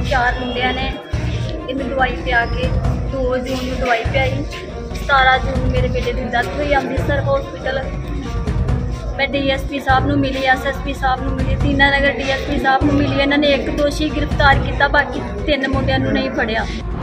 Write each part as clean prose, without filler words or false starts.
4 ਮੁੰਡਿਆਂ ਨੇ ਇਹਨੂੰ ਦਵਾਈ ਪਿਆ ਕੇ 2 ਜੂਨ ਨੂੰ ਦਵਾਈ ਪਿਆਈ। 17 ਜੂਨ ਨੂੰ ਮੇਰੇ ਬੇਟੇ ਦੀ ਡੈਥ ਹੋਈ ਅੰਮ੍ਰਿਤਸਰ ਹਸਪੀਟਲ। मैं DSP साहब ਨੂੰ मिली, SSP साहब ਨੂੰ मिली, दीनानगर DSP साहब ਨੂੰ मिली। ਇਹਨਾਂ ਨੇ ਇੱਕ ਦੋਸ਼ੀ गिरफ्तार किया, बाकी 3 ਮੁੰਡਿਆਂ ਨੂੰ नहीं फड़िया।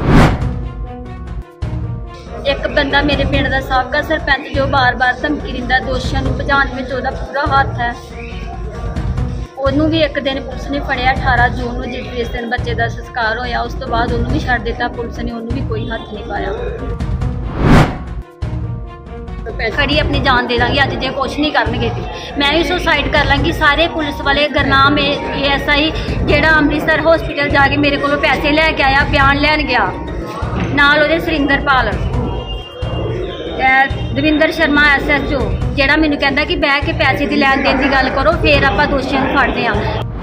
एक बंदा मेरे पिंड का साबका सरपंच जो बार-बार धमकी दिंदा, दोषियों को भजाने में उसका पूरा हाथ है। ਉਹਨੂੰ भी एक दिन पुलिस ने फड़िया 18 जून को, जिस दिन बच्चे का संस्कार होया। उस तो बाद ਉਹਨੂੰ भी छड़ दिता पुलिस ने, ਉਹਨੂੰ भी कोई हाथ नहीं पाया। खड़ी अपनी जान दे दांगी, अज जे कुछ नहीं करनगे मैं भी सुसाइड कर लाँगी। सारे पुलिस वाले गुरनाम ASI जेड़ा अमृतसर हॉस्पिटल जाके मेरे को पैसे लैके आया, बयान लैन गया, नाल ओहदे सुरिंदरपाल, दविंदर शर्मा SHO जेड़ा मैनू कहंदा कि बह के पैसे की लैन देन की गल करो, फिर आपां दोषियों को फड़दे हां।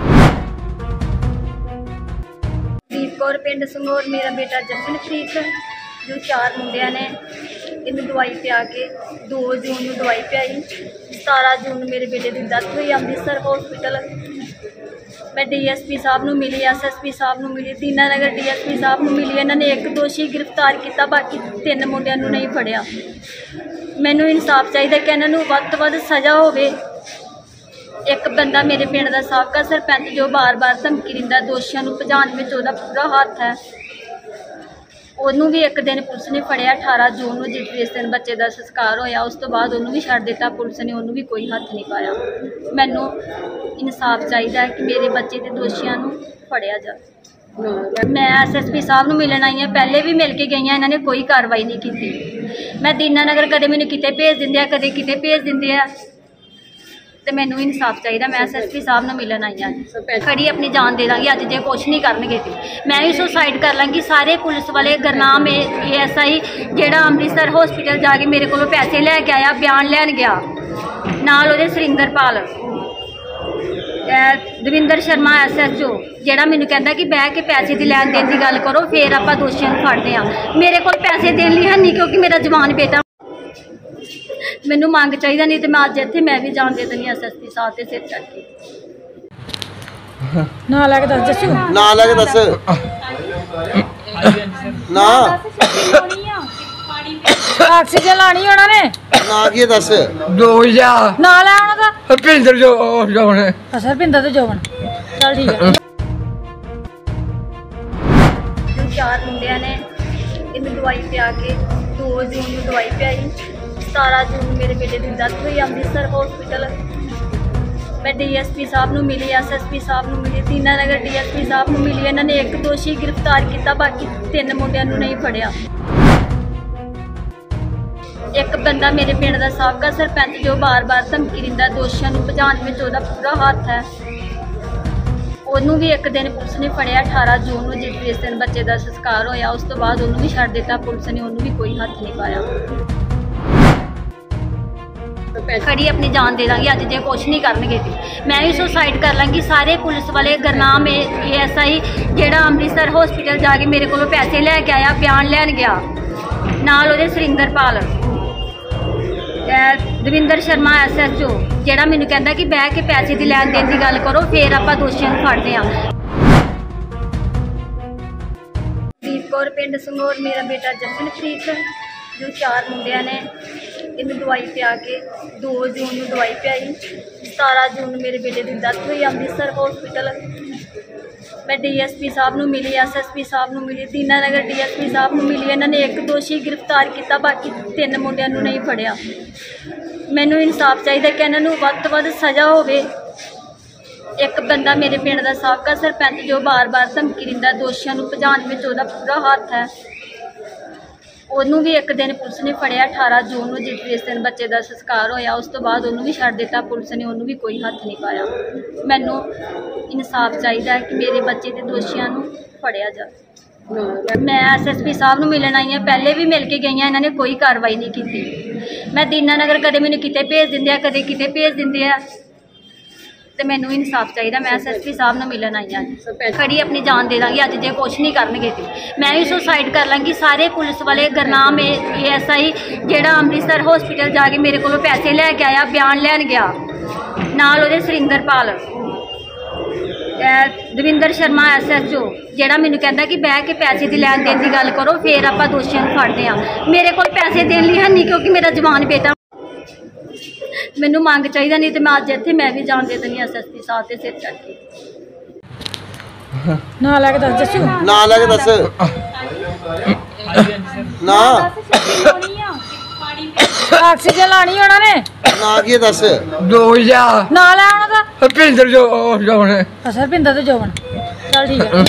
दीप कौर पिंड संगोर, मेरा बेटा जशनप्रीत जो 4 मुंडिया ने इन्हू दवाई पिया के 2 जून को दवाई पियाई। 17 जून मेरे बेटे की डैथ हुई अमृतसर हॉस्पिटल। मैं DSP साहब को मिली, SSP साहब को मिली, दीनानगर DSP साहब को मिली। इन्होंने एक दोषी गिरफ्तार किया, बाकी 3 मुंडिया नहीं फड़िया। मैनू इंसाफ चाहिए कि इन्होंने वध तो वध सज़ा होवे। एक बंदा मेरे पिंड का साबका सरपंच जो बार-बार धमकी दिंदा, दोषियों को भजाने में उसका पूरा हाथ है। ਉਹਨੂੰ भी एक दिन पुलिस ने फड़िया 18 जून को, जिस दिन बच्चे का संस्कार होया। उस तो बाद ਉਹਨੂੰ भी छड़ दिता पुलिस ने, ਉਹਨੂੰ भी कोई हाथ नहीं पाया। मैनू इंसाफ चाहिए कि मेरे बच्चे के दोषियों को फड़िया जाए। मैं SSP साहब को मिलन आई हाँ, पहले भी मिल के गई हाँ, इन्होंने कोई कार्रवाई नहीं की। मैं दीनानगर कदे मैनू किते भेज दिंदे, कदे किते भेज दिंदे आ, तो मैनू इंसाफ चाहिए। मैं SSP साहब को मिलन आई हाँ, खड़ी अपनी जान दे दांगी, अज जे कुछ नहीं करनगे मैं भी सुसाइड कर लाँगी। सारे पुलिस वाले गुरनाम ASI जेड़ा अमृतसर हॉस्पिटल जाके मेरे को पैसे लैके आया, बयान लैन गया, नाल ओहदे सुरिंदरपाल, दविंदर शर्मा SHO जेड़ा मैनू कहंदा कि बह के पैसे की लैन देन की गल करो, फिर आपां दोषियों को फड़दे हां। मेरे को पैसे देने लिए है नहीं, क्योंकि मेरा जवान बेटा मैनू मंग चाहिए नहीं, तो मैं अज इत्थे मैं भी जान दे देनी SSP साहब के सिर चढ़ के। ना लैके दस जस्सू, ना लैके दस ना ऑक्सीजन लानी होना ने ना की दस दो जा ना ले आना दा हरपिंदर जो जोन है। अच्छा हरपिंदर तो जोन चल ठीक है। 4 मुंडिया ने इन्हू दवाई पिया के 2 जून को दवाई पियाई। 17 जून मेरे बेटे की डैथ हुई अमृतसर हॉस्पिटल। मैं DSP साहब को मिली, SSP साहब को मिली, दीनानगर DSP साहब को मिली। इन्होंने एक दोषी गिरफ्तार किया, बाकी 3 मुंडिया नहीं फड़िया। एक बंदा मेरे पिंड का साबका सरपंच जो बार-बार धमकी दिंदा, दोषियों को भजाने में उसका पूरा हाथ है। ਉਹਨੂੰ भी एक दिन पुलिस ने फड़िया 18 जून को, जिस दिन बच्चे का संस्कार होया। उस तो बाद ਉਹਨੂੰ भी छड़ दिता पुलिस ने, ਉਹਨੂੰ भी कोई हाथ नहीं पाया। खड़ी अपनी जान दे दांगी, अज जे कुछ नहीं करनगे मैं भी सुसाइड कर लाँगी। सारे पुलिस वाले गुरनाम ASI जेड़ा अमृतसर हॉस्पिटल जाके मेरे को पैसे लैके आया, बयान लैन गया, नाल ओहदे सुरिंदरपाल, दविंदर शर्मा SHO जेड़ा मैनू कहंदा कि बह के पैसे की लैन देन की गल करो, फिर आपां दोषियों को फड़दे हां। दीप कौर पिंड संगोर, मेरा बेटा जशनप्रीत जो 4 मुंडिया ने इन्हू दवाई पिया के 2 जून को दवाई पियाई। 17 जून मेरे बेटे की डैथ हुई अमृतसर हॉस्पिटल। मैं DSP साहब को मिली, SSP साहब को मिली, दीनानगर DSP साहब को मिली। इन्होंने एक दोषी गिरफ्तार किया, बाकी 3 मुंडिया नहीं फड़िया। मैनू इंसाफ चाहिए कि इन्होंने वध तो वध सज़ा होवे। एक बंदा मेरे पिंड का साबका सरपंच जो बार-बार धमकी दिंदा, दोषियों को भजाने में उसका पूरा हाथ है। ਉਹਨੂੰ भी एक दिन पुलिस ने फड़िया 18 जून को, जिस दिन बच्चे का संस्कार होया। उस तो बाद ਉਹਨੂੰ भी छड़ दिता पुलिस ने, ਉਹਨੂੰ भी कोई हाथ नहीं पाया। मैनू इंसाफ चाहिए कि मेरे बच्चे के दोषियों को फड़िया जाए। मैं SSP साहब को मिलन आई हाँ, पहले भी मिल के गई हाँ, इन्होंने कोई कार्रवाई नहीं की। मैं दीनानगर कदे मैनू किते भेज दिंदे, कदे किते भेज दिंदे आ, तो मैनू इंसाफ चाहिए। मैं SSP साहब को मिलन आई हाँ, खड़ी अपनी जान दे दांगी, अज जे कुछ नहीं करनगे मैं भी सुसाइड कर लाँगी। सारे पुलिस वाले गुरनाम ASI जेड़ा अमृतसर हॉस्पिटल जाके मेरे को पैसे लैके आया, बयान लैन गया, नाल ओहदे सुरिंदरपाल, ਦਵਿੰਦਰ ਸ਼ਰਮਾ SHO, ਜਿਹੜਾ ਮੈਨੂੰ ਕਹਿੰਦਾ ਕਿ ਬਹਿ ਕੇ ਪੈਸੇ ਦੀ ਲੈਣ ਦੇਣ ਦੀ ਗੱਲ ਕਰੋ, ਫਿਰ ਆਪਾਂ ਦੋਸ਼ੀਆਂ ਨੂੰ ਫੜਦੇ ਹਾਂ। ਮੇਰੇ ਕੋਲ ਪੈਸੇ ਦੇਣ ਲਈ ਹੈ ਨਹੀਂ, ਕਿਉਂਕਿ ਮੇਰਾ ਜਵਾਨ ਬੇਟਾ, ਮੈਨੂੰ ਮੰਗ ਚਾਹੀਦਾ, ਨਹੀਂ ਤੇ ਮੈਂ ਅੱਜ ਇੱਥੇ ਮੈਂ ਵੀ ਜਾਣ ਦੇ ਦਿੰਦੀ SSP ਸਾਹਿਬ ਦੇ ਸਿਰ ਚੜ੍ਹ ਕੇ। ਨਾ ਲੈ ਕੇ ਦੱਸ ਜੱਸੂ, ਨਾ ਲੈ ਕੇ ਦੱਸ ਨਾ ਆਕਸੀਜਨ ਲਾਣੀ ਉਹਨਾਂ ਨੇ, ਨਾ ਕੀ ਦੱਸ 2000 ਨਾ ਲੈ ਉਹਨਾਂ ਦਾ ਹਰਪਿੰਦਰ ਜੋ ਜੋਨ ਸਰਪਿੰਦਰ ਤੇ ਜੋਬਨ। ਚੱਲ ਠੀਕ ਹੈ।